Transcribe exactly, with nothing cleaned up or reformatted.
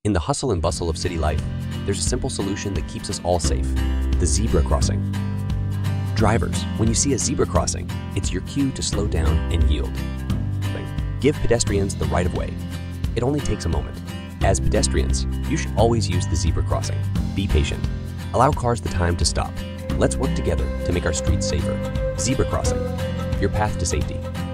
In the hustle and bustle of city life, there's a simple solution that keeps us all safe: the zebra crossing. Drivers, when you see a zebra crossing, it's your cue to slow down and yield. Give pedestrians the right of way. It only takes a moment. As pedestrians, you should always use the zebra crossing. Be patient. Allow cars the time to stop. Let's work together to make our streets safer. Zebra crossing, your path to safety.